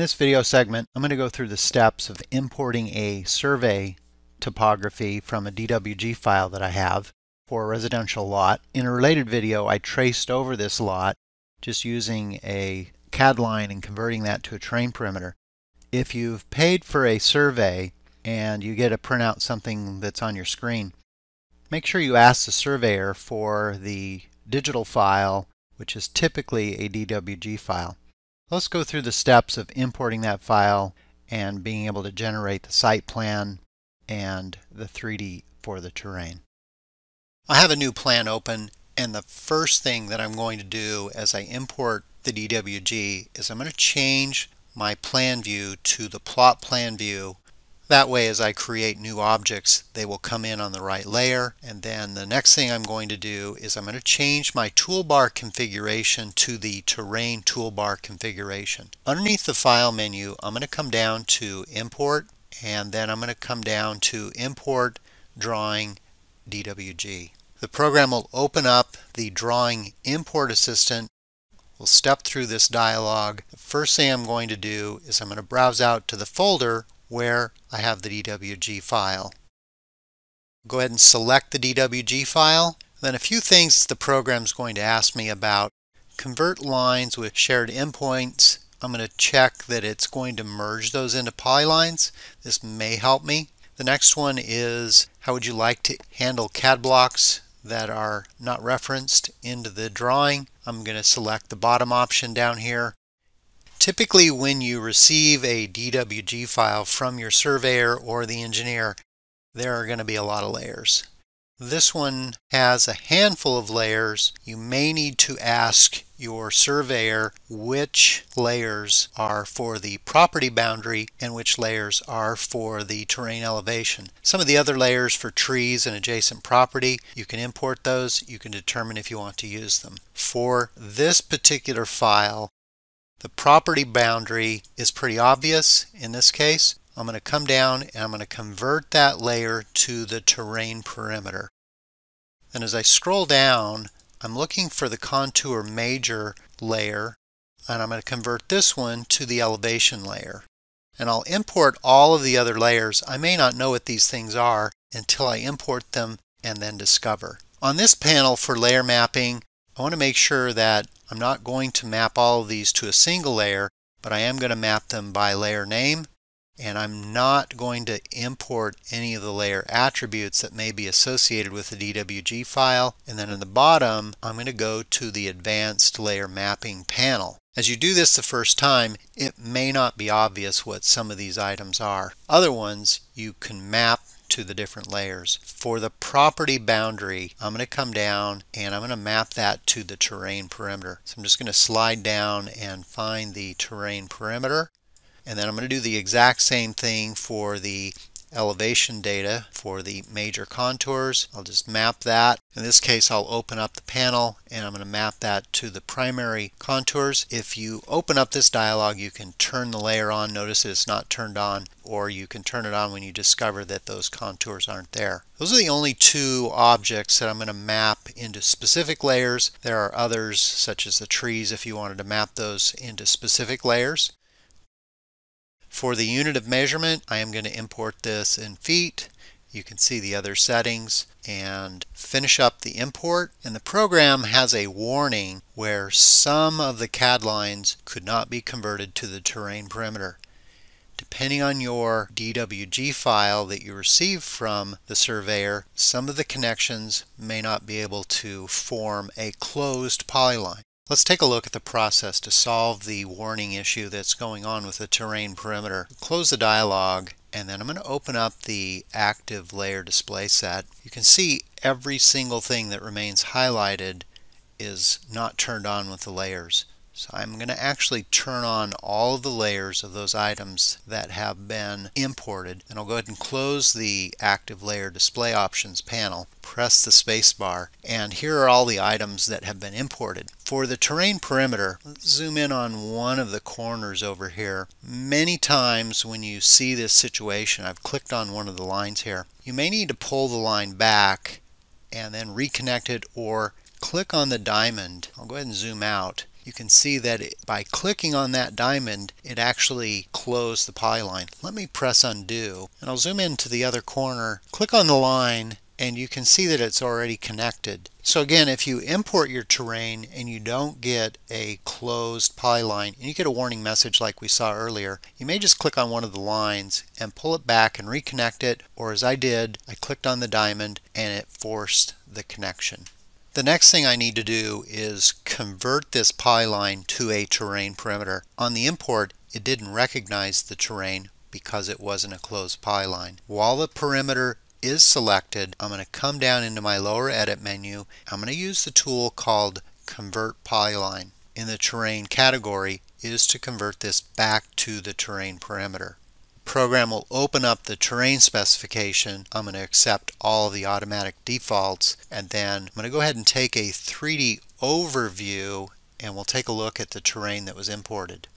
this video segment, I'm going to go through the steps of importing a survey topography from a DWG file that I have for a residential lot. In a related video, I traced over this lot just using a CAD line and converting that to a terrain perimeter. If you've paid for a survey and you get a printout something that's on your screen, make sure you ask the surveyor for the digital file, which is typically a DWG file. Let's go through the steps of importing that file and being able to generate the site plan and the 3D for the terrain. I have a new plan open, and the first thing that I'm going to do as I import the DWG is I'm going to change my plan view to the plot plan view. That way, as I create new objects, they will come in on the right layer. And then the next thing I'm going to do is I'm going to change my toolbar configuration to the terrain toolbar configuration. Underneath the file menu, I'm going to come down to import, and then I'm going to come down to import drawing DWG. The program will open up the drawing import assistant. We'll step through this dialog. The first thing I'm going to do is I'm going to browse out to the folder where I have the DWG file. Go ahead and select the DWG file. Then a few things the program's going to ask me about. Convert lines with shared endpoints. I'm going to check that it's going to merge those into polylines. This may help me. The next one is, how would you like to handle CAD blocks that are not referenced into the drawing? I'm going to select the bottom option down here. Typically, when you receive a DWG file from your surveyor or the engineer, there are going to be a lot of layers. This one has a handful of layers. You may need to ask your surveyor which layers are for the property boundary and which layers are for the terrain elevation. Some of the other layers for trees and adjacent property, you can import those. You can determine if you want to use them. For this particular file, the property boundary is pretty obvious in this case. I'm going to come down and I'm going to convert that layer to the terrain perimeter. Then as I scroll down, I'm looking for the contour major layer, and I'm going to convert this one to the elevation layer. And I'll import all of the other layers. I may not know what these things are until I import them and then discover. On this panel for layer mapping, I want to make sure that I'm not going to map all of these to a single layer, but I am going to map them by layer name, and I'm not going to import any of the layer attributes that may be associated with the DWG file. And then in the bottom, I'm going to go to the Advanced Layer Mapping panel. As you do this the first time, it may not be obvious what some of these items are. Other ones you can map to the different layers. For the property boundary, I'm going to come down and I'm going to map that to the terrain perimeter. So I'm just going to slide down and find the terrain perimeter, and then I'm going to do the exact same thing for the elevation data for the major contours. I'll just map that. In this case, I'll open up the panel and I'm going to map that to the primary contours. If you open up this dialog, you can turn the layer on. Notice that it's not turned on, or you can turn it on when you discover that those contours aren't there. Those are the only two objects that I'm going to map into specific layers. There are others, such as the trees, if you wanted to map those into specific layers. For the unit of measurement, I am going to import this in feet. You can see the other settings and finish up the import. And the program has a warning where some of the CAD lines could not be converted to the terrain perimeter. Depending on your DWG file that you receive from the surveyor, some of the connections may not be able to form a closed polyline. Let's take a look at the process to solve the warning issue that's going on with the terrain perimeter. Close the dialog, and then I'm going to open up the active layer display set. You can see every single thing that remains highlighted is not turned on with the layers. So I'm going to actually turn on all of the layers of those items that have been imported. And I'll go ahead and close the active layer display options panel. Press the space bar, and here are all the items that have been imported. For the terrain perimeter, let's zoom in on one of the corners over here. Many times when you see this situation, I've clicked on one of the lines here, you may need to pull the line back and then reconnect it, or click on the diamond. I'll go ahead and zoom out. you can see that by clicking on that diamond, it actually closed the polyline. Let me press undo, and I'll zoom into the other corner, click on the line, and you can see that it's already connected. So again, if you import your terrain and you don't get a closed polyline, and you get a warning message like we saw earlier, you may just click on one of the lines and pull it back and reconnect it, or as I did, I clicked on the diamond and it forced the connection. The next thing I need to do is convert this polyline to a terrain perimeter. On the import, it didn't recognize the terrain because it wasn't a closed polyline. While the perimeter is selected, I'm going to come down into my lower edit menu. I'm going to use the tool called Convert Polyline. In the terrain category is to convert this back to the terrain perimeter. The program will open up the terrain specification. I'm going to accept all of the automatic defaults, and then I'm going to go ahead and take a 3D overview and we'll take a look at the terrain that was imported.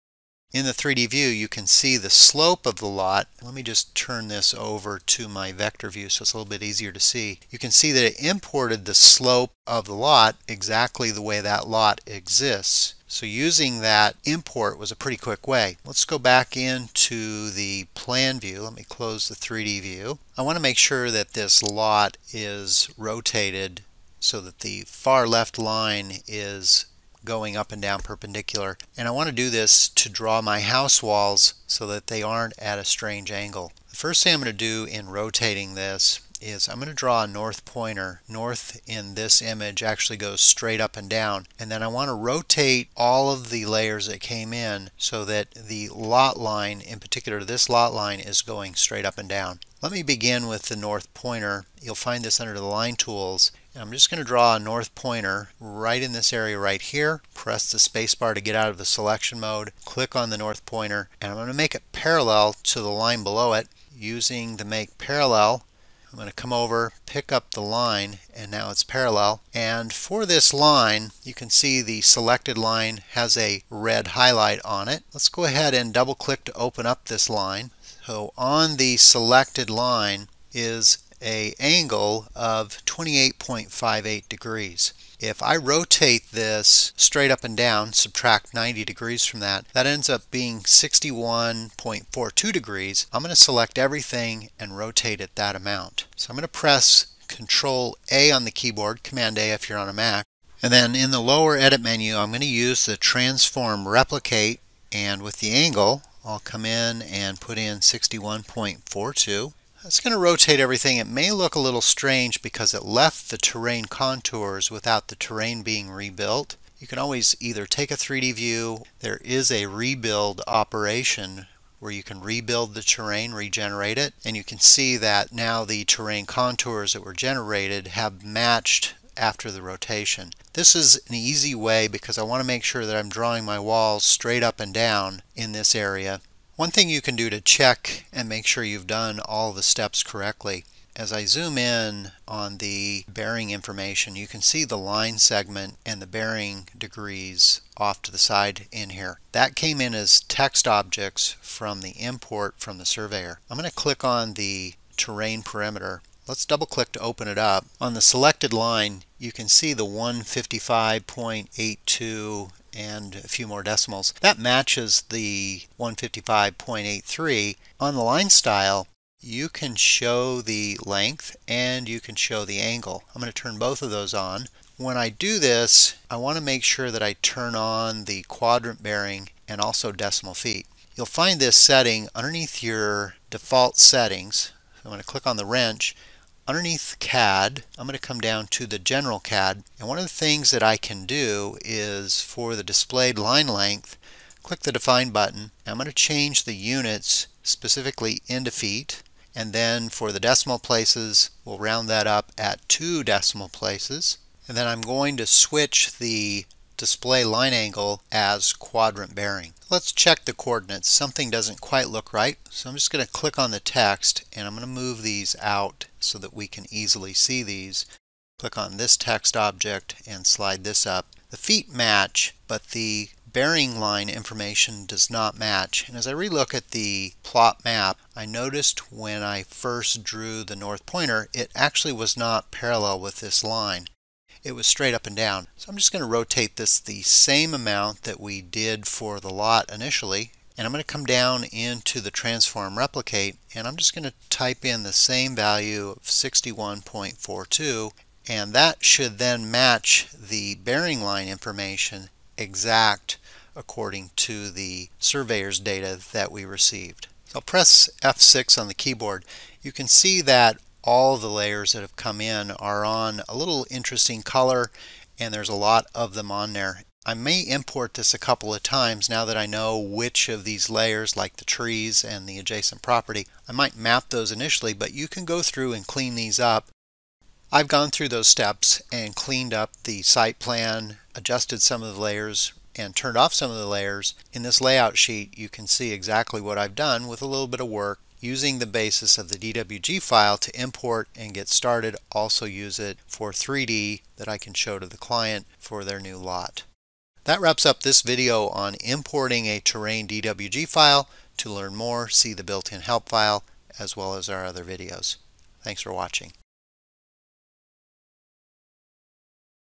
In the 3D view, you can see the slope of the lot. Let me just turn this over to my vector view so it's a little bit easier to see. You can see that it imported the slope of the lot exactly the way that lot exists. So using that import was a pretty quick way. Let's go back into the plan view. Let me close the 3D view. I want to make sure that this lot is rotated so that the far left line is going up and down perpendicular, and I want to do this to draw my house walls so that they aren't at a strange angle. The first thing I'm going to do in rotating this is I'm going to draw a north pointer. North in this image actually goes straight up and down, and then I want to rotate all of the layers that came in so that the lot line, in particular this lot line, is going straight up and down. Let me begin with the north pointer. You'll find this under the line tools. And I'm just going to draw a north pointer right in this area right here. Press the spacebar to get out of the selection mode. Click on the north pointer, and I'm going to make it parallel to the line below it. Using the make parallel, I'm going to come over, pick up the line, and now it's parallel. And for this line, you can see the selected line has a red highlight on it. Let's go ahead and double click to open up this line. So on the selected line is an angle of 28.58 degrees. If I rotate this straight up and down, subtract 90 degrees from that, that ends up being 61.42 degrees. I'm going to select everything and rotate it that amount. So I'm going to press Control A on the keyboard, Command A if you're on a Mac, and then in the lower edit menu I'm going to use the Transform Replicate, and with the angle I'll come in and put in 61.42. It's going to rotate everything. It may look a little strange because it left the terrain contours without the terrain being rebuilt. You can always either take a 3D view. There is a rebuild operation where you can rebuild the terrain, regenerate it, and you can see that now the terrain contours that were generated have matched after the rotation. This is an easy way because I want to make sure that I'm drawing my walls straight up and down in this area. One thing you can do to check and make sure you've done all the steps correctly, as I zoom in on the bearing information, you can see the line segment and the bearing degrees off to the side in here. That came in as text objects from the import from the Surveyor. I'm going to click on the terrain perimeter. Let's double click to open it up. On the selected line, you can see the 155.82 and a few more decimals. That matches the 155.83. On the line style, you can show the length and you can show the angle. I'm going to turn both of those on. When I do this, I want to make sure that I turn on the quadrant bearing and also decimal feet. You'll find this setting underneath your default settings. I'm going to click on the wrench. Underneath CAD, I'm going to come down to the general CAD, and one of the things that I can do is for the displayed line length, click the define button. I'm going to change the units specifically into feet, and then for the decimal places we'll round that up at 2 decimal places, and then I'm going to switch the display line angle as quadrant bearing. Let's check the coordinates. Something doesn't quite look right, so I'm just going to click on the text and I'm going to move these out so that we can easily see these. Click on this text object and slide this up. The feet match, but the bearing line information does not match. And as I relook at the plot map, I noticed when I first drew the north pointer, it actually was not parallel with this line. it was straight up and down. So I'm just going to rotate this the same amount that we did for the lot initially. And I'm going to come down into the transform replicate, and I'm just going to type in the same value of 61.42, and that should then match the bearing line information exact according to the surveyor's data that we received. So I'll press F6 on the keyboard. You can see that all the layers that have come in are on a little interesting color, and there's a lot of them on there. I may import this a couple of times now that I know which of these layers, like the trees and the adjacent property. I might map those initially, but you can go through and clean these up. I've gone through those steps and cleaned up the site plan, adjusted some of the layers, and turned off some of the layers. In this layout sheet, you can see exactly what I've done with a little bit of work, using the basis of the DWG file to import and get started. Also use it for 3D that I can show to the client for their new lot. That wraps up this video on importing a terrain DWG file. To learn more, see the built-in help file as well as our other videos. Thanks for watching.